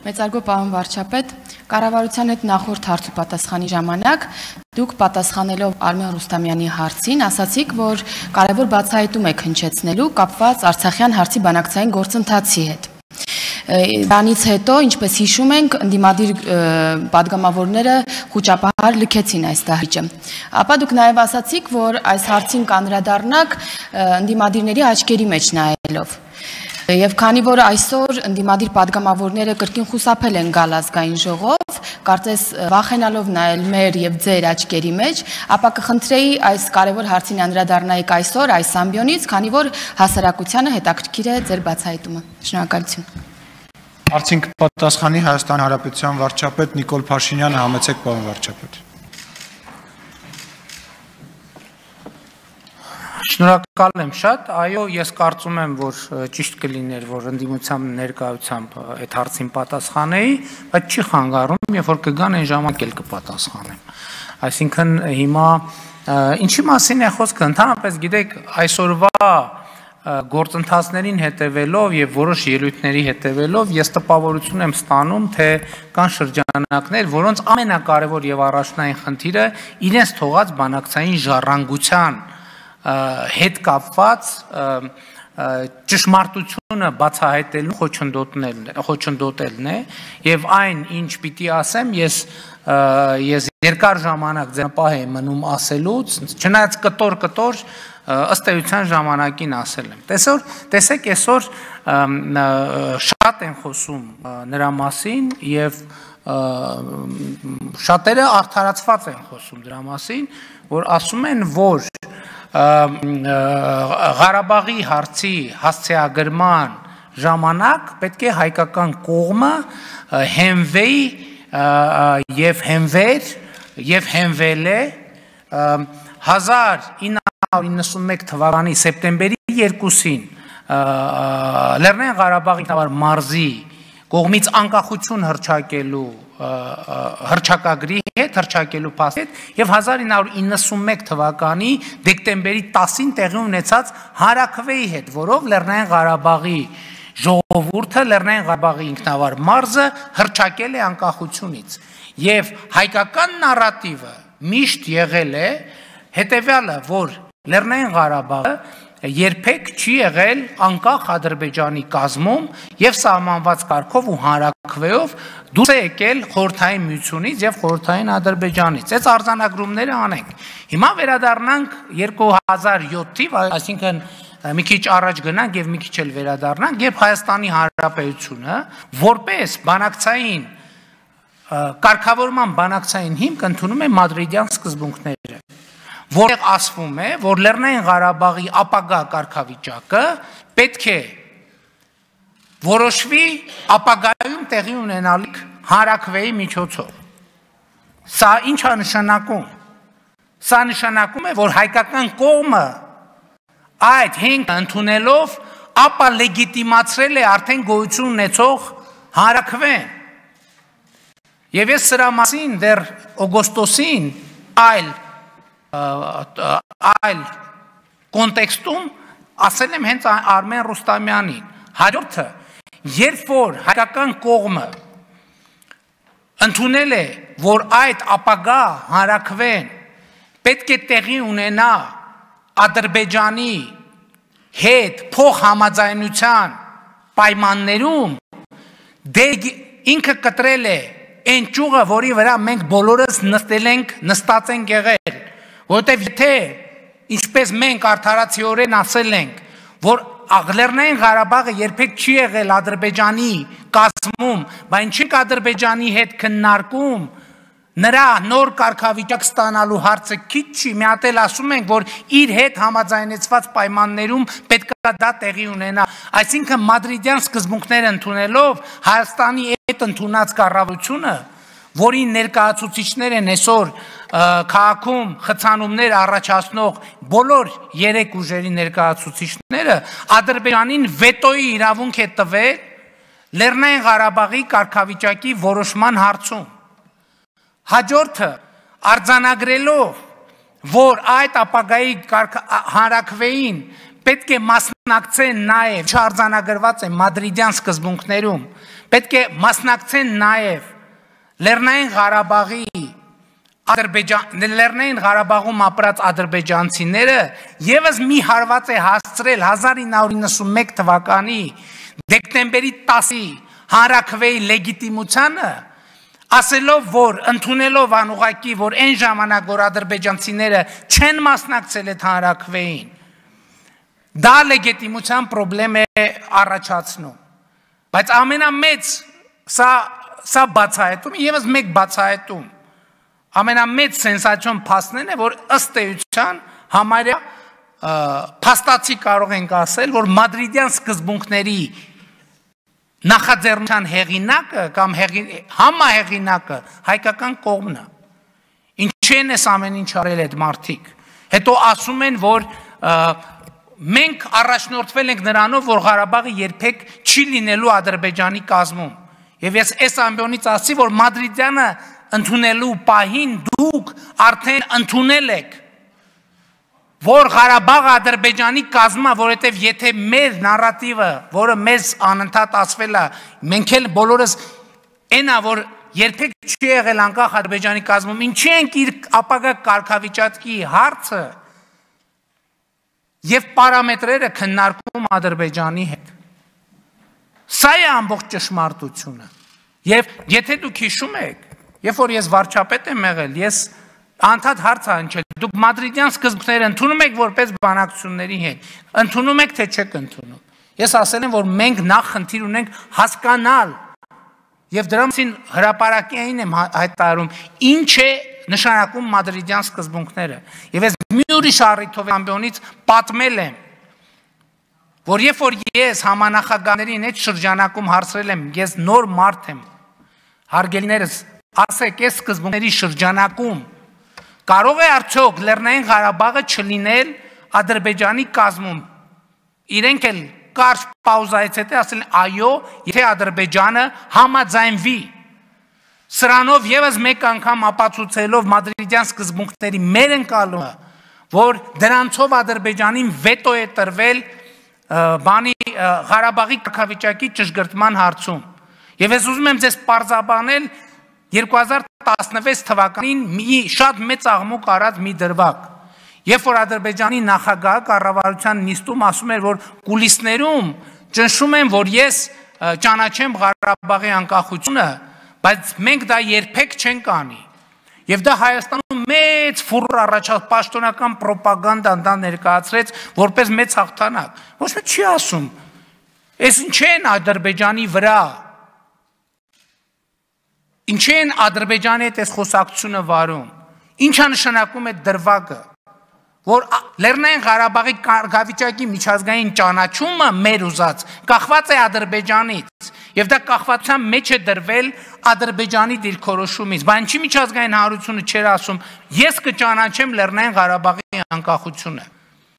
Մեծարգո պարոն վարչապետ, կառավարության հետ նախորդ հարց ու պատասխանի ժամանակ դուք պատասխանելով Արմեն Ռուստամյանի հարցին ասացիք, որ կարևոր բացահայտում եք հնչեցնելու կապված Արցախյան հարցի բանակցային գործընթացի հետ։ Դրանից հետո, ինչպես հիշում ենք, ընդդիմադիր պատգամավորները խուճապահար լքեցին այս դահլիճը։ Ապա դուք նաև ասացիք, որ այս հարցին կանդրադառնաք ընդդիմադիրների աչքերի մեջ նայելով։ Եվ քանի որ այսօր ընդդիմադիր պատգամավորները կրկին խուսափել են գալ ազգային ժողով, կարծես վախենալով նայել մեր եւ ձեր աչքերի մեջ, ապա կխնդրեի այս կարևոր հարցին անդրադառնայիք այսօր այս ամբիոնից, քանի որ հասարակությանը հետաքրքիր է ձեր բացահայտումը։ Շնորհակալություն։ Հարցին կպատասխանի Հայաստանի Հանրապետության վարչապետ Նիկոլ Փաշինյանը, համեցեք պարոն վարչապետ։ Շնորհակալ եմ շատ, այո, ես կարծում եմ, որ ճիշտ կլիներ, որ ընդդիմության ներկայությամբ այդ հարցին պատասխանեի, բայց չի խանգարում, երբ որ կգան այն ժամանակ էլ կպատասխանեմ։ Այսինքն հիմա ինչի մասին է խոսքը, ընդհանրապես գիտեք, այսօրվա գործընթացներին հետևելով եւ որոշ ելույթների հետևելով ես տպավորություն եմ ստանում, թե կան շրջանակներ, որոնց ամենակարևոր եւ առաջնային խնդիրը իրենց թողած բանակցային ժառանգության հետ կապված ճշմարտությունը բացահայտելու խոչընդոտելն է եւ այն ինչ պիտի ասեմ ես երկար ժամանակ ձենապահ եմ մնում ասելուց, չնայած կտոր ըստ էության ժամանակին ասել եմ։ Տեսեք այսօր շատ են խոսում նրա մասին եւ շատերը արդարացված են խոսում դրա մասին, որ ասում են, որ Ղարաբաղի հարցի հասցեագրման ժամանակ պետք է հայկական կողմը հենվեի եւ հենվեր եւ հենվել է 1991 թվականի սեպտեմբերի 2-ին Լեռնային Ղարաբաղի ինքնավար մարզի կողմից անկախություն հռչակելու հռչակագրի հետ, հռչակելու փաստի հետ եւ 1991 թվականի դեկտեմբերի 10-ին տեղի ունեցած հարաքվեի հետ, որով Լեռնային Ղարաբաղի ժողովուրդը, Լեռնային Ղարաբաղի ինքնավար մարզը հռչակել է անկախությունից եւ հայկական նարատիվը միշտ եղել է հետեւյալը, որ Լեռնային Ղարաբաղը երբեք չի եղել անկախ Ադրբեջանի կազմում եւ սահմանված կարգով ու հանրաքվեով դուրս է եկել խորհրդային միությունից եւ խորհրդային Ադրբեջանից։ Այս արձանագրումները անենք։ Հիմա վերադառնանք 2007 թիվ, այսինքն մի քիչ առաջ գնանք եւ մի քիչ էլ վերադառնանք, երբ Հայաստանի Հանրապետությունը որպես բանակցային կարգավորման բանակցային հիմք ընդունում է մադրիդյան սկզբունքները, որտեղ ասվում է, որ Լեռնային Ղարաբաղի ապագա կարգավիճակը պետք է որոշվի ապագայում տեղի ունենալիք հանրաքվեի միջոցով։ Սա ինչ է նշանակում։ Սա նշանակում է, որ հայկական կողմը այդ հենքը ընդունելով ապա լեգիտիմացրել է արդեն գոյություն ունեցող հանրաքվեն։ Եվ ես սրա մասին դեռ օգոստոսին այլ կոնտեքստում ասել եմ հենց Արմեն Ռուստամյանին։ Հաջորդը, երբ որ հայկական կողմը ընդունել է, որ այդ ապագա հանրաքվեն պետք է տեղի ունենա Ադրբեջանի հետ փոխհամաձայնության պայմաններում, դե ինքը կտրել է այն ճյուղը, որի վրա մենք բոլորս նստած ենք եղել, որտեվ եթե ինչպես մենք արդարացիորեն ասել ենք, որ Լեռնային Ղարաբաղը երբեք չի եղել Ադրբեջանի կազմում, բայց ինչի՞ Ադրբեջանի հետ քննարկում, նրա նոր կարգավիճակ ստանալու հարցը քիչ չի, մի հատ էլ ասում ենք, որ իր հետ համաձայնեցված պայմաններում պետք է դա տեղի ունենա։ Այսինքն մադրիդյան սկզբունքները ընդունելով Հայաստանի այդ ընդունած կառավարությունը, որի ներկայացուցիչներ են այսօր քաղաքում խցանումներ առաջացնող բոլոր երեք ուժերի ներկայացուցիչները, Ադրբեջանին վետոյի իրավունք է տվել Լեռնային Ղարաբաղի կարգավիճակի որոշման հարցում։ Հաջորդը արձանագրելով, որ այդ ապագայի հանրաքվեին պետք է մասնակցեն նաև չարձանագրված է մադրիդյան սկզբունքներում, պետք է մասնակցեն նաև Լեռնային Ղարաբաղի Լեռնային Ղարաբաղում ապրած ադրբեջանցիները եւս մի հարված է հասցրել 1991 թվականի դեկտեմբերի 10-ի հանրաքվեի լեգիտիմությանը, ասելով, որ ընդունելով անուղակի, որ այն ժամանակ, որ ադրբեջանցիները չեն մասնակցել այդ հանրաքվեին, դա լեգիտիմության խնդրեմ է առաջացնում։ Բայց ամենամեծ սա բացահայտում, եւս մեկ բացահայտում, ամենամեծ սենսացիոն փաստն է, որ ըստ էության համարյա փաստացի կարող ենք ասել, որ մադրիդյան սկզբունքների նախաձեռնության հեղինակը կամ համահեղինակը հայկական կողմն է։ Ինչեն է ամեն ինչ արել այդ մարդիկ։ Հետո ասում են, որ մենք առաջնորդվել ենք նրանով, որ Ղարաբաղը երբեք չի լինելու Ադրբեջանի կազմում։ Եվ ես այս ամբիոնից ասի, որ մադրիդյանը ընդունելու պահին դուք արդեն ընդունել եք, որ Ղարաբաղը Ադրբեջանի կազմա, որովհետև եթե մեր նարատիվը, որը մեզ անընդհատ ասվել է, մենք էլ բոլորս այնա, որ երբեք չի եղել անկախ Ադրբեջանի կազմում, ինչի ենք իր ապագա կարգավիճակի հարցը եւ պարամետրերը քննարկում Ադրբեջանի հետ։ Սա է ամբողջ ճշմարտությունը։ Եվ եթե դուք հիշում եք, երբ որ ես վարչապետ եմ եղել, ես անդադ հարց անջել, դուք մադրիդյան սկզբունքները ընդունում եք որպես բանակցությունների հետ, ընդունում եք թե չեք ընդունում։ Ես ասել եմ, որ մենք նախ խնդիր ունենք հասկանալ եւ դրանցին հրապարակային եմ հայտարարում, ինչ է նշանակում մադրիդյան սկզբունքները։ Եվ ես մի ուրիշ առիթով ամբիոնից պատմել եմ, որ երբ որ ես համանախագահներին այդ շրջանակում հարցրել եմ, ես նոր մարդ եմ, հարգելիներս, ասեք, այս սկզբունքների շրջանակում կարող է արդյոք Լեռնային Ղարաբաղը չլինել Ադրբեջանի կազմում։ Իրենք էլ կարճ պաուզայից հետո ասել են այո, եթե Ադրբեջանը համաձայնվի։ Սրանով եւս մեկ անգամ ապացուցելով մադրիդյան սկզբունքների մեր ընկալումը, որ դրանցով Ադրբեջանին վետո է տրվել Ղարաբաղի կարգավիճակի ճշգրտման հարցում։ Եվ ես ուզում եմ ձեզ պարզաբանել 2016 թվականին մի շատ մեծ աղմուկ արած մի դրվագ, երբ որ Ադրբեջանի նախագահը կառավարության նիստում ասում էր, որ կուլիսներում ճնշում են, որ ես ճանաչեմ Ղարաբաղի անկախությունը, բայց մենք դա երբեք չենք անի։ Եվ դա Հայաստանում մեծ ֆուրոր առաջացավ, պաշտոնական պրոպագանդան դա ներկայացրեց որպես մեծ հաղթանակ։ Ոչ մի չի ասում, այս ինչ են Ադրբեջանի վրա, ինչ են Ադրբեջանի հետ այս խոսակցությունը վարում, ինչա նշանակում է դրվագը, որ Լեռնային Ղարաբաղի կարգավիճակի միջազգային ճանաչումը մեր ուզած կախված է Ադրբեջանից, եւ դա կախվածության մեջ է դրվել Ադրբեջանի դիրքորոշումից, բայց ինչի միջազգային հանրությունը չէր ասում, ես կճանաչեմ Լեռնային Ղարաբաղի անկախությունը։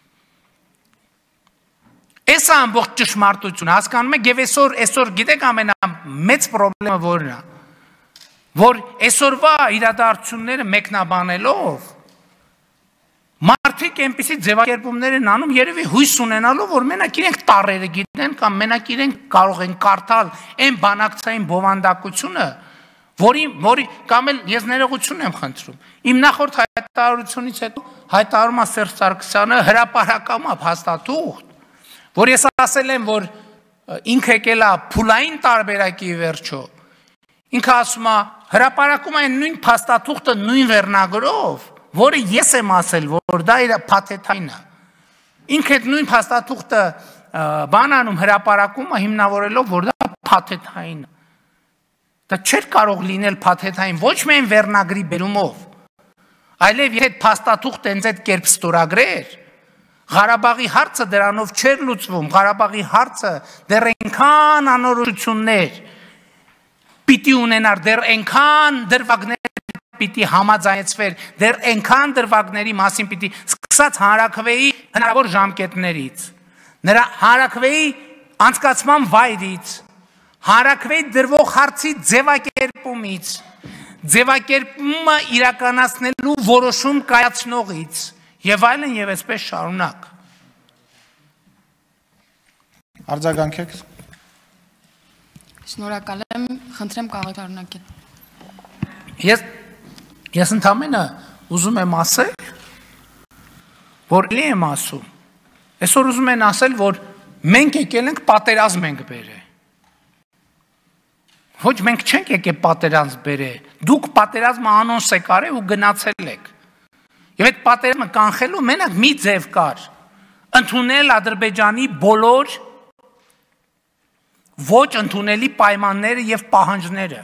Այս ամբողջ ճշմարտությունը հասկանում եք, եւ այսօր գիտեք ամենամեծ խնդրը որն է, որ այսօրվա իրադարձությունները մեկնաբանելով մարդիկ այնպիսի ձևակերպումներ են անում, երևի հույս ունենալով, որ մենակ իրենք տառերը գիտեն կամ մենակ իրենք կարող են կարդալ այն բանակցային բովանդակությունը, որի կամ էլ ես ներողություն եմ խնդրում։ Իմ նախորդ հայտարարությունից հետո հայտարարում է Սերժ Սարգսյանը հրապարակում է փաստաթուղթ, որ ես ասել եմ, որ ինքը եկել է փուլային տարբերակի վերջո։ Ինքը ասում է հրապարակում է նույն փաստաթուղթը նույն վերնագրով, որը ես եմ ասել, որ դա իր փաթեթային է։ Ինքը այդ նույն փաստաթուղթը բանանում հրապարակում է հիմնավորելով, որ դա փաթեթային է։ Դա չէր կարող լինել փաթեթային ոչ միայն վերնագրի բերումով, այլև եթե փաստաթուղթը հենց այդ կերպ ստորագրեր, Ղարաբաղի հարցը դրանով չէր լուծվում, Ղարաբաղի հարցը դեռ այնքան անորոշություններ պիտի ունենար, դեռ այնքան դրվագներ պիտի համաձայնեցվեր, դեռ այնքան դրվագների մասին պիտի սկսած հանրաքվեի հնարավոր ժամկետներից, նրա հանրաքվեի անցկացման վայրից, հանրաքվեի դրվող հարցի ձևակերպումից, ձևակերպումը իրականացնելու որոշում կայացնողից եւ այլն եւ այսպես շարունակ։ Արձագանքեք։ Շնորհակալ եմ, խնդրեմ քաղաք շարունակել։ Ես ընդհանրապես ուզում եմ ասել, որ լի եմ ասում։ Այսօր ուզում են ասել, որ մենք եկել ենք պատերազմ ենք բերել։ Ոչ մենք չենք եկել պատերազմ բերել։ Դուք պատերազմը անոնս եք արել ու գնացել եք։ Եվ այդ պատերազմը կանխելու մենակ մի ձև կար։ Ընդունել Ադրբեջանի բոլոր ոչ ընդունելի պայմանները եւ պահանջները։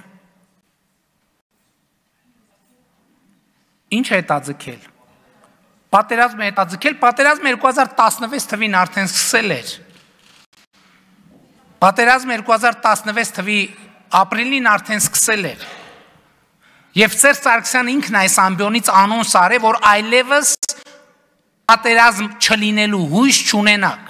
Ինչ է հետաձգել։ Պատերազմը հետաձգել, պատերազմը 2016 թվին արդեն սկսել էր։ Պատերազմը 2016 թվի ապրիլին արդեն սկսել էր։ Եվ Սերժ Սարգսյանը ինքն այս ամբիոնից անոնս արել, որ այլևս պատերազմ չլինելու հույս չունենակ։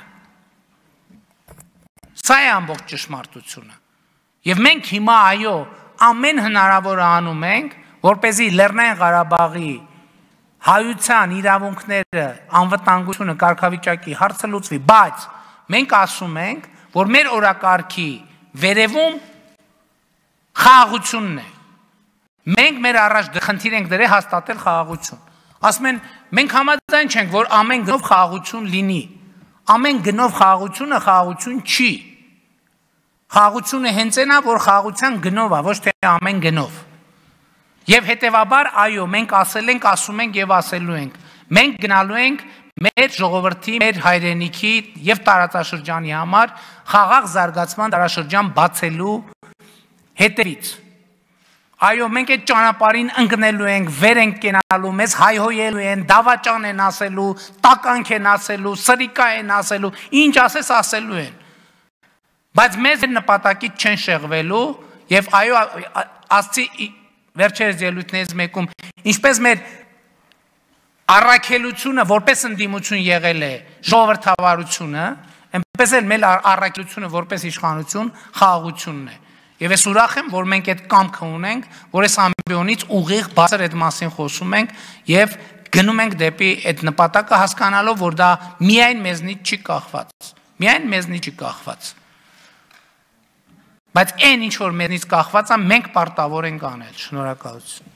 Սա է ամբողջ ճշմարտությունը։ Եվ մենք հիմա այո, ամեն հնարավորը անում ենք, որպեսզի Լեռնային Ղարաբաղի հայության իրավունքները, անվտանգությունը, կարգավիճակի հարցը լուծվի, բայց մենք ասում ենք, որ մեր օրակարգի վերևում խաղաղությունն է։ Մենք մեր առաջ խնդիր ենք դրել հաստատել խաղաղություն։ Ասում են, մենք համաձայն չենք, որ ամեն գնով խաղաղություն լինի։ Ամեն գնով խաղաղությունը խաղաղություն չի։ Խաղաղությունը հենց այնա, որ խաղաղության գնով է, ոչ թե ամեն գնով։ Եվ հետևաբար, այո, մենք ասել ենք, ասում ենք եւ ասելու ենք։ Մենք գնալու ենք մեր ժողովրդի, մեր հայրենիքի եւ տարածաշրջանի համար խաղաղ զարգացման տարաշրջան բացելու հետևից։ Այո, մենք այդ ճանապարհին ընկնելու ենք, վեր ենք կենալու, մեզ հայհոյելու են, դավաճան են ասելու, տականք են ասելու, սրիկա են ասելու, ինչ ասես ասելու են։ Բայց մեզ նպատակից չեն շեղվելու եւ այո, ասցի վերջերս ելույթներից մեկում, ինչպես մեր առաքելությունը որպես ընդդիմություն եղել է ժողովրդավարությունը, այնպես էլ մեր առաքելությունը որպես իշխանություն խաղաղությունն է։ Եվ ես ուրախ եմ, որ մենք այդ կամքը ունենք, որ այս ամբիոնից ուղիղ բարձր այդ մասին խոսում ենք եւ գնում ենք դեպի այդ նպատակը հասկանալով, որ դա միայն մեզնից չի կախված։ Միայն մեզնից չի կախված։ Բայց այն ինչ որ մեզնից կախված է, մենք պարտավոր ենք անել։ Շնորհակալություն։